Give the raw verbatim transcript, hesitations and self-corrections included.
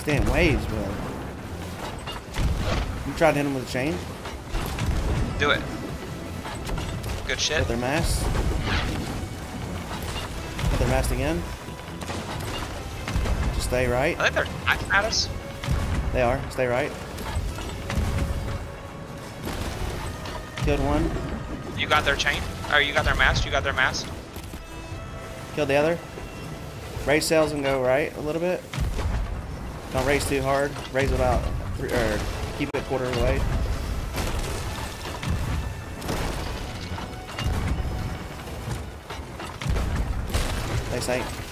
damn waves, bro. You tried to hit them with a chain? Do it. Good shit. Hit their mast. Hit their mast again. Just stay right. I think they're at us. They are. Stay right. Killed one. You got their chain? Or you got their mast? You got their mast? Killed the other. Raise sails and go right a little bit. Don't raise too hard. Raise about, three, or keep it quarter of the way. They sank.